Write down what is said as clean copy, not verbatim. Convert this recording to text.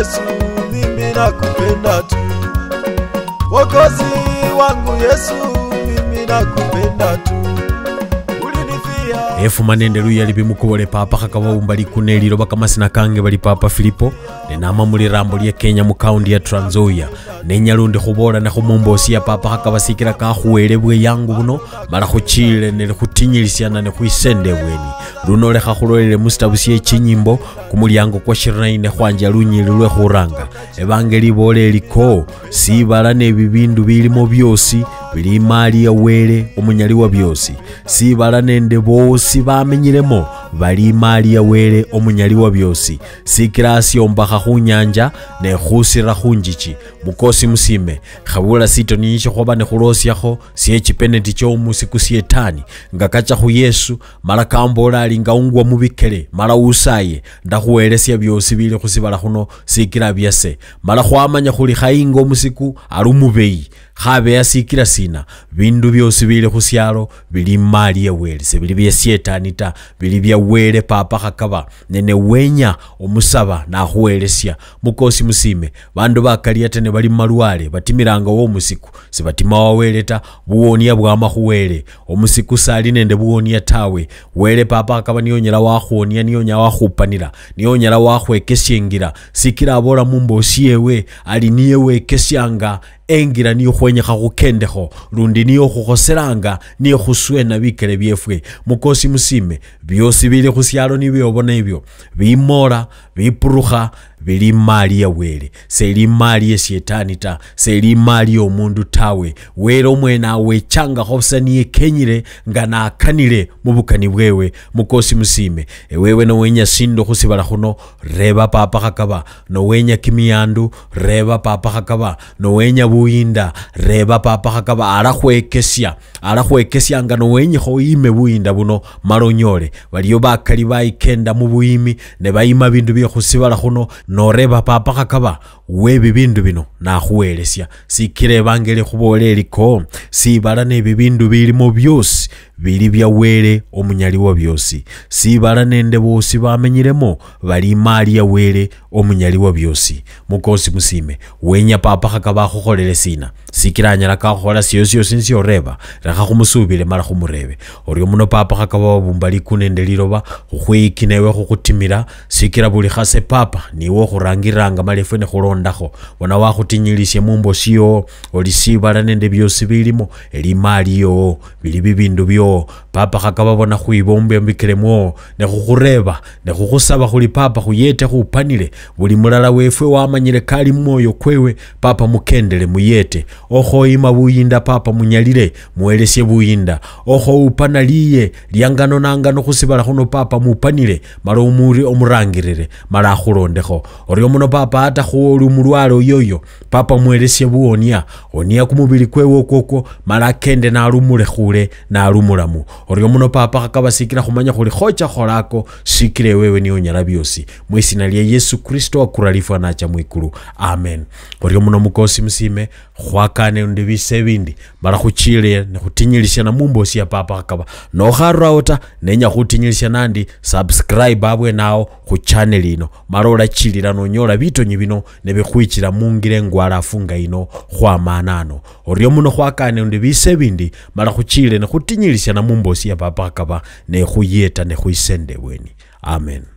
Yesu, mimi nakupenda tu. Mwokozi wangu Yesu, mimi nakupenda tu. Efumanende luya libimukubole papa kakabawumba likuneliro bakamasina kange bali papa Filipo nenama muli rambo lya Kenya mu county ya Trans Nzoia nenyalundi khubola ne khumumbosi ya papa kakabasikira kakhuwele bwe yangu buno mala khuchile ne khutinyilisana ne khwisende bweni luno lekha khulolele mustabusi echinyimbo kumulyango kwa 24 khwanja lunyili lwe khuranga evangeli bole liko sibala ne bibindu bilimo byosi bili mali ya wele omunyali wa byosi sibala nende bosi bamenyiremo bali mali ya wele omunyali wa byosi sikirasi ombakha khunyanja ne khusira khunjichi mukosi musime khabula sito niisho khoba ne khulosiakho sie chipeneti cho musiku sietani ngakacha khu Yesu mala kambola alinga ungwa mubikele mala usaye ndakhuwelesya byosi bili khusibala khuno sikira byase mala khwamanya khuli khayingo musiku alumubeyi khabe yasikira sina bindu byosi bili khusyalo bili mali ya wele se bili bya sietani ta bili bya wele papa khakaba nene wenya omusaba na khuwelesya mukosi musime bandu bakalia tene bali malwale batimiranga wo musiku sibatima wawele ta buwonia bwama khuwele omusiku sali nende buwonia tawe wele papa akaba niyonyela wakhonia niyonya wakhupanira niyonyela wakhwekesyengira sikira abola mumbosi yewe ali niye wekesyanga engira niyo khwenyekha khukendekho lundi niyo khukhoselanga niyo khuswena bikele byefwe mukosi musime byosi bili khusyalo nibyo obona ibyo bimora bipurukha bili mali ya wele seli mali ya sietani ta seli mali ya omundu tawe wele omwena awechanga khobsa niye kenyire nga nakanile mubukani bwewe mukosi musime ewewe nowenya sindo khusibala khuno reba papa khakaba nowenya kimiyandu reba papa khakaba nowenya buyinda reba papa khakaba alakhwekesya nga nowenye khoime buyinda buno malonyole baliyo bakali bayikenda mu buyimi ne bayima bindu bye khusibala khuno noreba papa khakaba webe bindu bino nakhuwelesya sikire evangeli khubola liko sibala ne bibindu bilimo byosi bili bya wele omunyali wa byosi sibala nende bosi bamenyiremo bali mali ya wele omunyali wa byosi mukosi musime wenya papa khakaba khukholele sina sikiranyala kakhola siyo sinsi oreba rekha khumusubile mala khumurebe oryo muno papa khakaba wabumba likunende liloba khukhwikinewe khukhutimira sikira buli khase papa niwo khurangiranga malefe ne khulondakho bona wakhutinyilisye mumbosi yo oli sibala nende byosi bilimo eli mali yo bili bibindu byo papa khakaba bona khwibombe mbikelemo ne khukhureba ne khukhusaba khuli papa khuyete khupanile buli mulala wefwe wamanyile kali mmoyo kwewe papa mukendele muyete okho ima buyinda papa munyalile muwelesye buyinda okho upana liye lyangano nangano khusibala khuno papa mupanile mala umuri omurangirire mala khulondekho oryo muno papa ata khuli mulwalo yoyo papa muwelesye buonia onia kumubili kwewe okoko mala kende na alumule khule na alumulamu oryo muno papa khakaba sikira khumanya khuli khocha kholako sikire wewe niyo nyala byosi mwisina lya Yesu Kristo akuralifwa nacha mwikulu amen oryo muno mukosi musime khwakane ndibise bindi mala khuchile ne khutinyilisya na mumbosi ya papa khakaba no kharauta nenya khutinyilisya nandi subscribe abwe nawo khu channel ino malola chilira no nyola bitonyi bino ne bikhwichira mungire ngwala afunga ino khwamanano oryo muno khwakane ndibise bindi mala khuchile ne khutinyilisya na mumbosi ya papa khakaba ne khuyeta ne khwisende bweni amen.